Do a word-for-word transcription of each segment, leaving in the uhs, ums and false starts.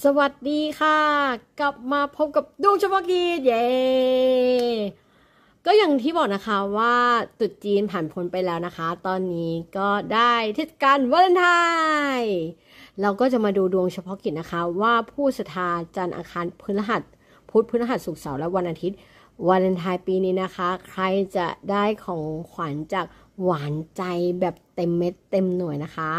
สวัสดีค่ะกลับมาพบกับดวงเฉพาะกิจเย้ก็อย่างที่บอกนะคะว่าตรุษจีนผ่านพ้นไปแล้วนะคะตอนนี้ก็ได้เทศกาลวาเลนไทน์เราก็จะมาดูดวงเฉพาะกิจนะคะว่าผู้ศรัทธาจันทร์อังคารพฤหัสพุธพฤหัสศุกร์เสาร์และวันอาทิตย์วาเลนไทน์ปีนี้นะคะใครจะได้ของขวัญจากหวานใจแบบเต็มเม็ดเต็มหน่วยนะคะ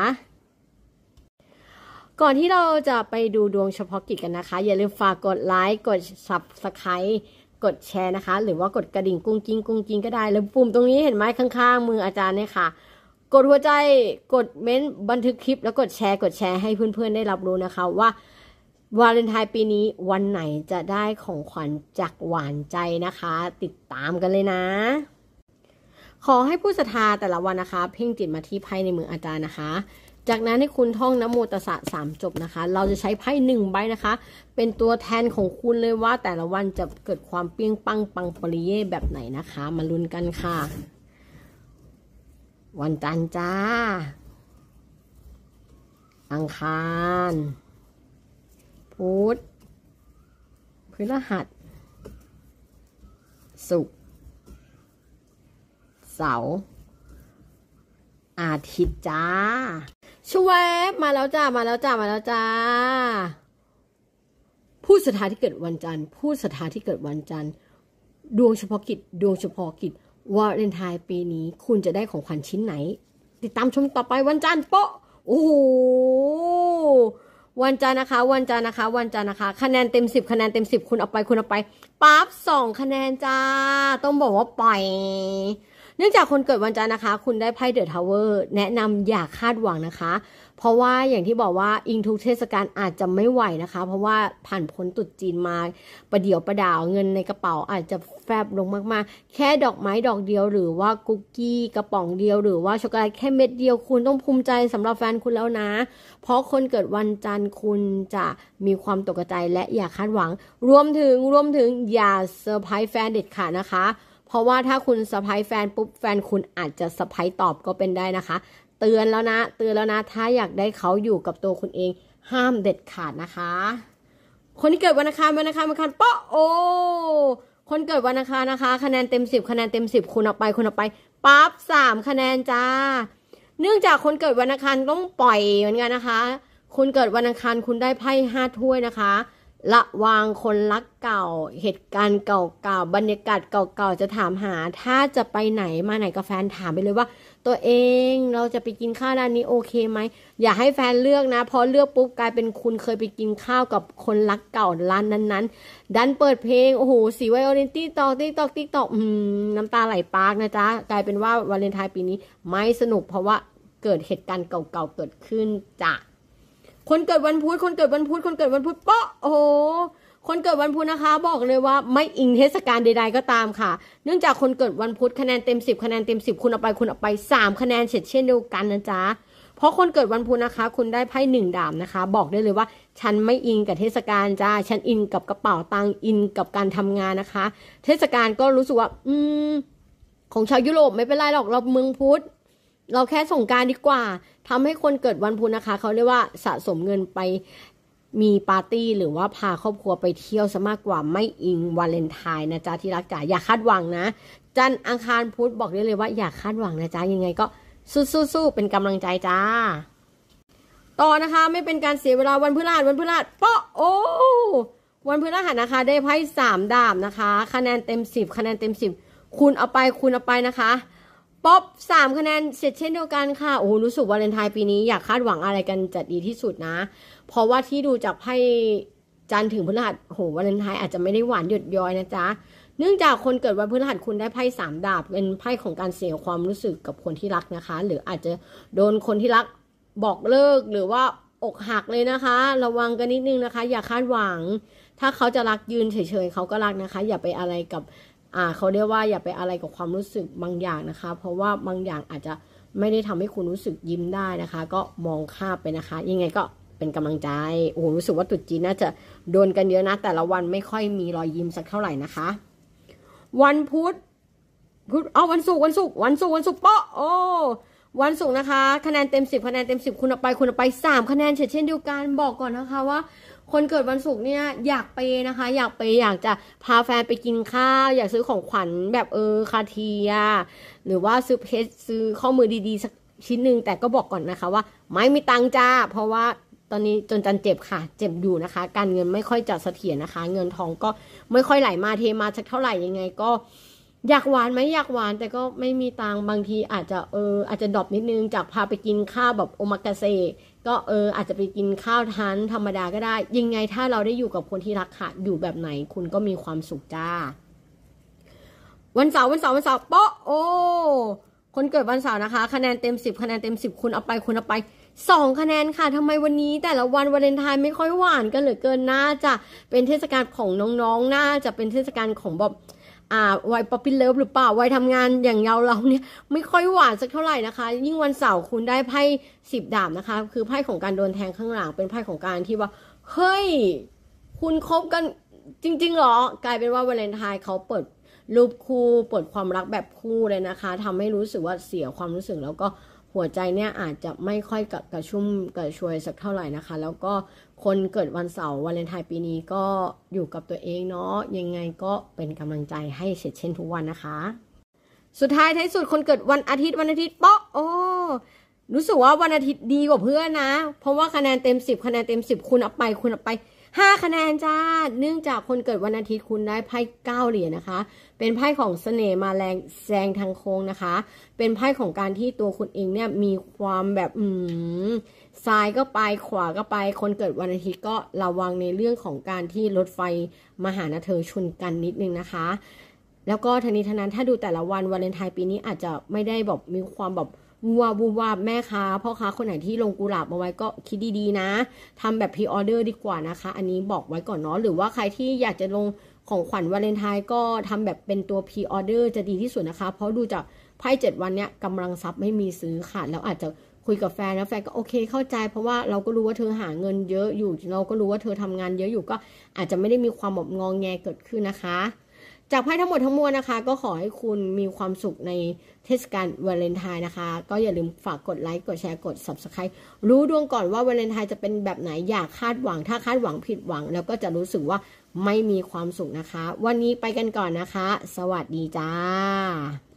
ก่อนที่เราจะไปดูดวงเฉพาะกิจกันนะคะอย่าลืมฝากกดไลค์กด ซับสไครบ์ กดแชร์นะคะหรือว่ากดกระดิ่งกุ้งกิ้งกุ้งกิ้งก็ได้แล้วปุ่มตรงนี้เห็นไหมข้างๆมืออาจารย์เนี่ยค่ะกดหัวใจกดเม้นบันทึกคลิปแล้วกดแชร์กดแชร์ให้เพื่อนๆได้รับรู้นะคะว่าวาเลนไทน์ปีนี้วันไหนจะได้ของขวัญจากหวานใจนะคะติดตามกันเลยนะขอให้ผู้ศรัทธาแต่ละวันนะคะเพ่งจิตมาที่ไพ่ในมืออาจารย์นะคะจากนั้นให้คุณท่องนะโมตัสสะสามจบนะคะเราจะใช้ไพ่หนึ่งใบนะคะเป็นตัวแทนของคุณเลยว่าแต่ละวันจะเกิดความเปี้ยงปังปังปริเย่แบบไหนนะคะมาลุ้นกันค่ะวันจันทร์จ้าอังคารพุธพฤหัสศุกร์เสาร์อาทิตย์จ้าชวบมาแล้วจ้ามาแล้วจ้ามาแล้วจ้าผู้ศรัทธาที่เกิดวันจันทร์ผู้ศรัทธาที่เกิดวันจันทร์ดวงเฉพาะกิจดวงเฉพาะกิจวาเลนไทน์ปีนี้คุณจะได้ของขวัญชิ้นไหนติดตามชมต่อไปวันจันทร์โป๊ะโอ้โหวันจันทร์นะคะวันจันทร์นะคะวันจันทร์นะคะคะแนนเต็มสิบคะแนนเต็มสิบคุณเอาไปคุณเอาไปปั๊บสองคะแนนจ้าต้องบอกว่าปล่อยเนื่องจากคนเกิดวันจันทร์นะคะคุณได้ไพ่เดอะทาวเวอร์แนะนำอย่าคาดหวังนะคะเพราะว่าอย่างที่บอกว่าอิงทุกเทศกาลอาจจะไม่ไหวนะคะเพราะว่าผ่านพ้นตรุษจีนมาประเดี๋ยวประดาวเงินในกระเป๋าอาจจะแฟบลงมากๆแค่ดอกไม้ดอกเดียวหรือว่าคุกกี้กระป๋องเดียวหรือว่าช็อกโกแลตแค่เม็ดเดียวคุณต้องภูมิใจสำหรับแฟนคุณแล้วนะเพราะคนเกิดวันจันทร์คุณจะมีความตกใจและอย่าคาดหวังรวมถึงรวมถึงอย่าเซอร์ไพรส์แฟนเด็ดขาดนะคะเพราะว่าถ้าคุณเซอร์ไพรส์แฟนปุ๊บแฟนคุณอาจจะเซอร์ไพรส์ตอบก็เป็นได้นะคะเตือนแล้วนะเตือนแล้วนะถ้าอยากได้เขาอยู่กับตัวคุณเองห้ามเด็ดขาดนะคะคนที่เกิดวันอังคารวันอังคารวันอังคารป๊ะโอคนเกิดวันอังคารนะคะคะแนนเต็มสิบคะแนนเต็มสิบคุณเอาไปคุณเอาไปปั๊บสามคะแนนจ้าเนื่องจากคนเกิดวันอังคารต้องปล่อยเหมือนกันนะคะคุณเกิดวันอังคารคุณได้ไพ่ห้าถ้วยนะคะระวังคนรักเก่าเหตุการณ์เก่าๆบรรยากาศเก่าๆจะถามหาถ้าจะไปไหนมาไหนกับแฟนถามไปเลยว่าตัวเองเราจะไปกินข้าวร้านนี้โอเคไหมอย่าให้แฟนเลือกนะพอเลือกปุ๊บกลายเป็นคุณเคยไปกินข้าวกับคนรักเก่าร้านนั้นๆดันเปิดเพลงโอ้โหสีไวโอลินตี้ตอกติ๊กตอกติ๊กตอกน้ำตาไหลปากนะจ๊ะกลายเป็นว่าวาเลนไทน์ปีนี้ไม่สนุกเพราะว่าเกิดเหตุการณ์เก่าๆเกิดขึ้นจ้ะคนเกิดวันพุธคนเกิดวันพุธคนเกิดวันพุธป๊ะโอ้โหคนเกิดวันพุธนะคะบอกเลยว่าไม่อิงเทศกาลใดๆก็ตามค่ะเนื่องจากคนเกิดวันพุธคะแนนเต็มสิบคะแนนเต็มสิบคุณเอาไปคุณเอาไปสามคะแนนเฉดเช่นเดียวกันนะจ๊ะเพราะคนเกิดวันพุธนะคะคุณได้ไพ่หนึ่งดาบนะคะบอกได้เลยว่าฉันไม่อิงกับเทศกาลจ้าฉันอินกับกระเป๋าตังค์อินกับการทำงานนะคะเทศกาลก็รู้สึกว่าอืมของชาวยุโรปไม่เป็นไรหรอกเราเมืองพุธเราแค่สงกรานต์ดีกว่าทำให้คนเกิดวันพุธนะคะเขาเรียกว่าสะสมเงินไปมีปาร์ตี้หรือว่าพาครอบครัวไปเที่ยวซะมากกว่าไม่อิงวาเลนไทน์นะจ๊ะที่รักจ๋าอย่าคาดหวังนะจันทร์อังคารพุธบอกได้เลยว่าอย่าคาดหวังนะจ๊ะยังไงก็สู้ๆเป็นกำลังใจจ้าต่อนะคะไม่เป็นการเสียเวลาวันพฤหัสวันพฤหัสป๊ะโอ้วันพฤหัสนะคะได้ไพ่สามดาบนะคะคะแนนเต็มสิบคะแนนเต็มสิบคุณเอาไปคุณเอาไปนะคะป๊อปสามคะแนนเสร็จเช่นเดียวกันค่ะโอ้รู้สึกวาเลนไทน์ปีนี้อยากคาดหวังอะไรกันจะดีที่สุดนะเพราะว่าที่ดูจากไพ่จันทร์ถึงพฤหัสโหวาเลนไทน์อาจจะไม่ได้หวานหยดย้อยนะจ๊ะเนื่องจากคนเกิดวันพฤหัสคุณได้ไพ่สามดาบเป็นไพ่ของการเสียความรู้สึกกับคนที่รักนะคะหรืออาจจะโดนคนที่รักบอกเลิกหรือว่าอกหักเลยนะคะระวังกันนิดนึงนะคะอย่าคาดหวังถ้าเขาจะรักยืนเฉยๆเขาก็รักนะคะอย่าไปอะไรกับอ่าเขาเรียกว่าอย่าไปอะไรกับความรู้สึกบางอย่างนะคะเพราะว่าบางอย่างอาจจะไม่ได้ทำให้คุณรู้สึกยิ้มได้นะคะก็มองข้ามไปนะคะยังไงก็เป็นกำลังใจโอ้โหรู้สึกว่าตรุษจีนน่าจะโดนกันเยอะนะแต่ละวันไม่ค่อยมีรอยยิ้มสักเท่าไหร่นะคะวันพุธพุธเอาวันศุกร์วันศุกร์วันศุกร์วันศุกร์ป๊ะโอ้วันศุกร์นะคะคะแนนเต็มสิบคะแนนเต็มสิบคุณเอาไปคุณเอาไปสามคะแนนเช่นเดียวกันบอกก่อนนะคะว่าคนเกิดวันศุกร์เนี่ยอยากไปนะคะ อยากไปอยากจะพาแฟนไปกินข้าวอยากซื้อของขวัญแบบเออคาเทียหรือว่าซื้อเพชรซื้อข้อมือดีๆสักชิ้นหนึ่งแต่ก็บอกก่อนนะคะว่าไม่มีตังจ้าเพราะว่าตอนนี้จนจันเจ็บค่ะเจ็บอยู่นะคะการเงินไม่ค่อยจะเสถียรนะคะเงินทองก็ไม่ค่อยไหลมาเทมาสักเท่าไหร่ยังไงก็อยากหวานไหมอยากหวานแต่ก็ไม่มีตังบางทีอาจจะเอออาจจะดรอปนิดนึงจากพาไปกินข้าวแบบโอมากาเซก็เอออาจจะไปกินข้าวทานธรรมดาก็ได้ยังไงถ้าเราได้อยู่กับคนที่รักค่ะอยู่แบบไหนคุณก็มีความสุขจ้าวันเสาร์วันเสาร์วันเสาร์โป๊ะโอ้คนเกิดวันเสาร์นะคะคะแนนเต็มสิบคะแนนเต็มสิบคุณเอาไปคุณเอาไปสองคะแนนค่ะทำไมวันนี้แต่ละวันวาเลนไทน์ไม่ค่อยหวานกันเหลือเกินน่าจะเป็นเทศกาลของน้องๆน่าจะเป็นเทศกาลของแบบอ่าวัยป๊อปปี้เลิฟหรือเปล่าวัยทำงานอย่างเราเราเนี่ยไม่ค่อยหวานสักเท่าไหร่นะคะยิ่งวันเสาร์คุณได้ไพ่สิบดาบนะคะคือไพ่ของการโดนแทงข้างหลังเป็นไพ่ของการที่ว่าเฮ้ยคุณคบกันจริงๆหรอกลายเป็นว่าวาเลนไทน์เขาเปิดรูปคู่เปิดความรักแบบคู่เลยนะคะทำให้รู้สึกว่าเสียความรู้สึกแล้วก็หัวใจเนี่ยอาจจะไม่ค่อยกระกระชุ่มกระชวยสักเท่าไหร่นะคะแล้วก็คนเกิดวันเสาร์วาเลนไทน์ปีนี้ก็อยู่กับตัวเองเนาะยังไงก็เป็นกำลังใจให้เสร็จเช่นทุกวันนะคะสุดท้ายท้ายสุดคนเกิดวันอาทิตย์วันอาทิตย์เปาะโอ้รู้สึกว่าวันอาทิตย์ดีกว่าเพื่อนนะเพราะว่าคะแนนเต็มสิบคะแนนเต็มสิบคุณเอาไปคุณเอาไปห้าคะแนนจ้าเนื่องจากคนเกิดวันอาทิตย์คุณได้ไพ่เก้าเหรียญนะคะเป็นไพ่ของเสน่ห์มาแรงแซงทางโค้งนะคะเป็นไพ่ของการที่ตัวคุณเองเนี่ยมีความแบบอืมซ้ายก็ไปขวาก็ไปคนเกิดวันอาทิตย์ก็ระวังในเรื่องของการที่รถไฟมาหานะเธอชนกันนิดนึงนะคะแล้วก็ทันนี้ทันนั้นถ้าดูแต่ละวันวาเลนไทน์ปีนี้อาจจะไม่ได้แบบมีความแบบวัวบูวาแม่ค้าพ่อค้าคนไหนที่ลงกุหลาบมาไว้ก็คิดดีๆนะทำแบบพรีออเดอร์ดีกว่านะคะอันนี้บอกไว้ก่อนเนาะหรือว่าใครที่อยากจะลงของขวัญวาเลนไทน์ก็ทำแบบเป็นตัวพรีออเดอร์จะดีที่สุดนะคะเพราะดูจากไพ่เจ็ดวันเนี้ยกำลังทรัพย์ไม่มีซื้อค่ะแล้วอาจจะคุยกับแฟนแล้วแฟนก็โอเคเข้าใจเพราะว่าเราก็รู้ว่าเธอหาเงินเยอะอยู่เราก็รู้ว่าเธอทำงานเยอะอยู่ก็อาจจะไม่ได้มีความแบบงองแงเกิดขึ้นนะคะจากไพ่ทั้งหมดทั้งมวลนะคะก็ขอให้คุณมีความสุขในเทศกาลวาเลนไทน์นะคะก็อย่าลืมฝากกดไลค์กดแชร์กด ซับสไครบ์ รู้ดวงก่อนว่าวาเลนไทน์จะเป็นแบบไหนอย่าคาดหวังถ้าคาดหวังผิดหวังแล้วก็จะรู้สึกว่าไม่มีความสุขนะคะวันนี้ไปกันก่อนนะคะสวัสดีจ้า